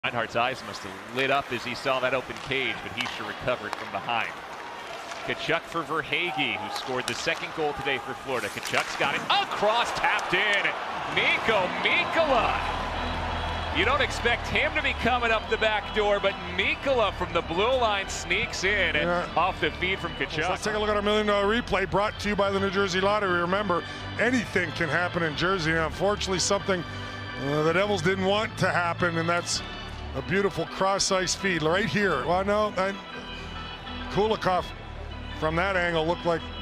Reinhart's eyes must have lit up as he saw that open cage, but he sure recovered from behind. Tkachuk for Verhaeghe, who scored the second goal today for Florida. Tkachuk's got it across, tapped in. Mikko Mikkola. You don't expect him to be coming up the back door, but Mikkola from the blue line sneaks in off the feed from Tkachuk. Let's take a look at our $1 million replay brought to you by the New Jersey Lottery. Remember, anything can happen in Jersey. Unfortunately, something the Devils didn't want to happen, and that's a beautiful cross-ice feed right here. Well, no, Kulikov from that angle looked like